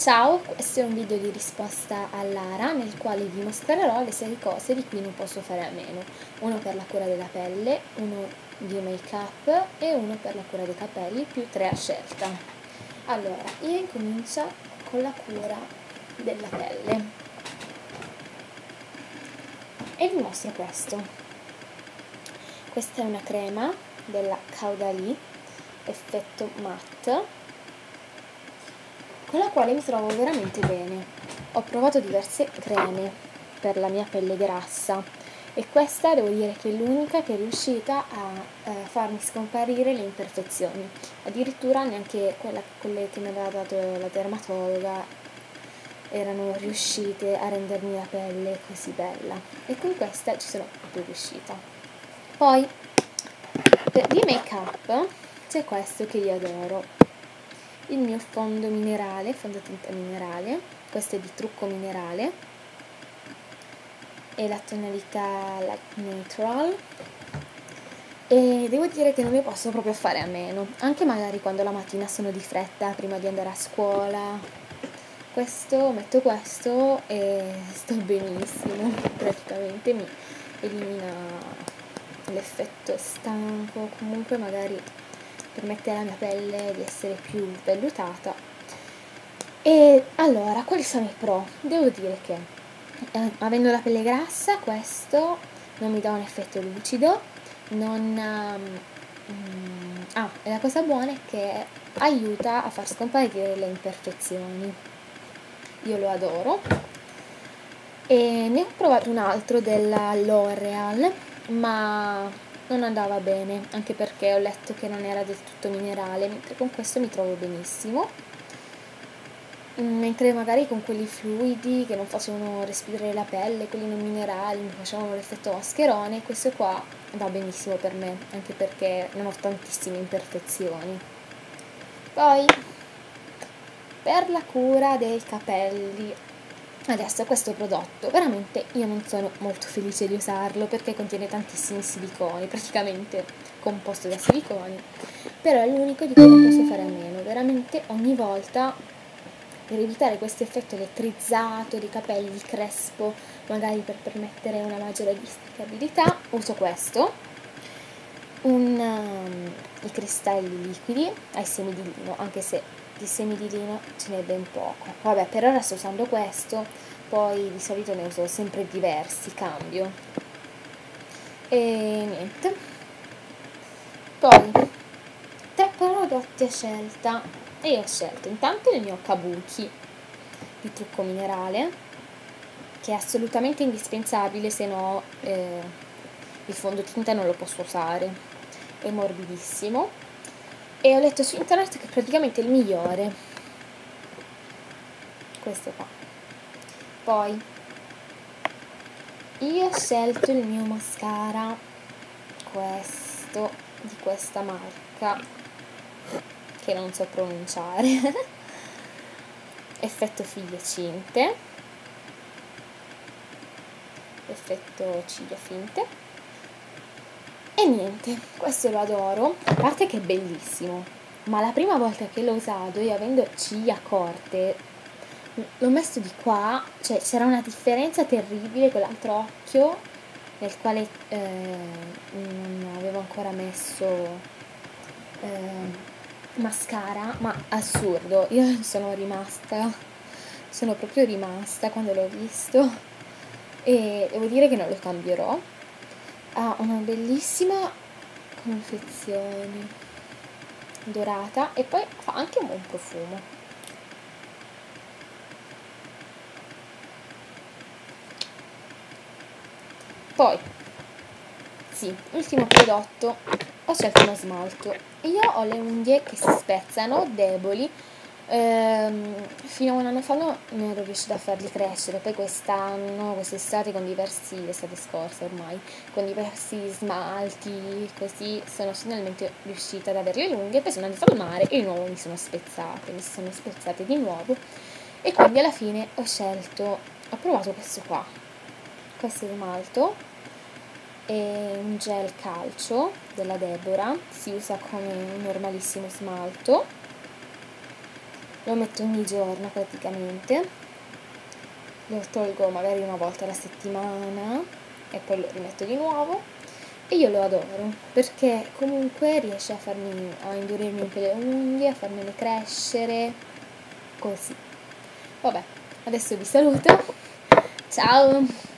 Ciao, questo è un video di risposta a Lara nel quale vi mostrerò le 6 cose di cui non posso fare a meno. Uno per la cura della pelle, uno di make up e uno per la cura dei capelli, più 3 a scelta. Allora, io incomincio con la cura della pelle e vi mostro questo. Questa è una crema della Caudalie effetto matte, con la quale mi trovo veramente bene. Ho provato diverse creme per la mia pelle grassa e questa devo dire che è l'unica che è riuscita a farmi scomparire le imperfezioni. Addirittura neanche quelle che mi aveva dato la dermatologa erano riuscite a rendermi la pelle così bella, e con questa ci sono più riuscita. Poi di make up c'è questo che io adoro, il mio fondotinta minerale. Questo è di Trucco Minerale e la tonalità Light Neutral, e devo dire che non ne posso proprio fare a meno, anche magari quando la mattina sono di fretta prima di andare a scuola. Metto questo e sto benissimo, praticamente mi elimina l'effetto stanco, comunque magari permette alla mia pelle di essere più vellutata. E allora, quali sono i pro? Devo dire che avendo la pelle grassa, questo non mi dà un effetto lucido, e la cosa buona è che aiuta a far scomparire le imperfezioni. Io lo adoro. E ne ho provato un altro della L'Oreal, ma non andava bene, anche perché ho letto che non era del tutto minerale, mentre con questo mi trovo benissimo. Mentre magari con quelli fluidi che non facevano respirare la pelle, quelli non minerali, mi facevano l'effetto mascherone, questo qua va benissimo per me, anche perché non ho tantissime imperfezioni. Poi, per la cura dei capelli, adesso questo prodotto veramente io non sono molto felice di usarlo perché contiene tantissimi siliconi, praticamente composto da siliconi, però è l'unico di cui non posso fare a meno. Veramente ogni volta, per evitare questo effetto elettrizzato di capelli crespo, magari per permettere una maggiore disticabilità, uso questo, i cristalli liquidi ai semi di lino, anche se di semi di lino ce n'è ben poco. Vabbè, per ora sto usando questo, poi di solito ne uso sempre diversi, cambio. E niente. Poi 3 prodotti a scelta, e io ho scelto intanto il mio Kabuki di Trucco Minerale, che è assolutamente indispensabile, se no il fondotinta non lo posso usare, è morbidissimo, e ho letto su internet che è praticamente il migliore. Questo qua. Poi io ho scelto il mio mascara, questo di questa marca che non so pronunciare effetto figlie cinte, effetto ciglia finte. E niente, questo lo adoro, a parte che è bellissimo, ma la prima volta che l'ho usato, io avendo ciglia corte, l'ho messo di qua, cioè c'era una differenza terribile con l'altro occhio, nel quale non avevo ancora messo mascara, ma assurdo. Io sono proprio rimasta quando l'ho visto, e devo dire che non lo cambierò. Ha una bellissima confezione dorata e poi fa anche un buon profumo. Poi, sì, ultimo prodotto, ho scelto uno smalto. Io ho le unghie che si spezzano, deboli. Fino a un anno fa non ero riuscita a farli crescere, poi quest'estate l'estate scorsa ormai, con diversi smalti, così sono finalmente riuscita ad averle lunghe. Poi sono andata al mare e di nuovo mi sono spezzate di nuovo, e quindi alla fine ho provato questo qua. Questo smalto è un gel calcio della Deborah, si usa come un normalissimo smalto lo metto ogni giorno praticamente, lo tolgo magari una volta alla settimana e poi lo rimetto di nuovo e io lo adoro perché comunque riesce a indurirmi un po' le unghie, a farmele crescere, così. Vabbè, adesso vi saluto, ciao!